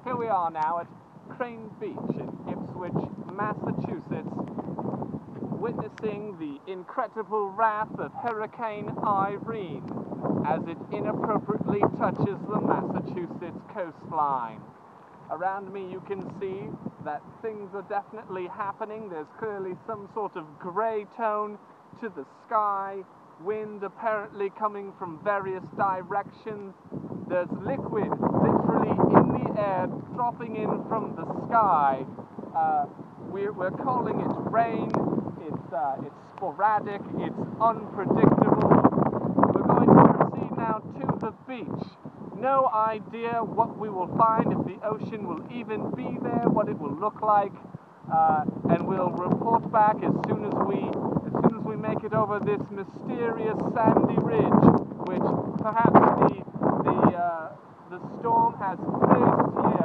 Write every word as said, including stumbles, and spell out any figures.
Here we are now at Crane Beach in Ipswich, Massachusetts, witnessing the incredible wrath of Hurricane Irene as it inappropriately touches the Massachusetts coastline. Around me you can see that things are definitely happening. There's clearly some sort of grey tone to the sky, wind apparently coming from various directions. There's liquid literally in the air dropping in from the sky. Uh, we're, we're calling it rain. It's, uh, it's sporadic, it's unpredictable. We're going to proceed now to the beach. No idea what we will find, if the ocean will even be there, what it will look like, uh, and we'll report back as soon as we as soon as we make it over this mysterious sandy ridge, which perhaps the the uh, the storm has placed here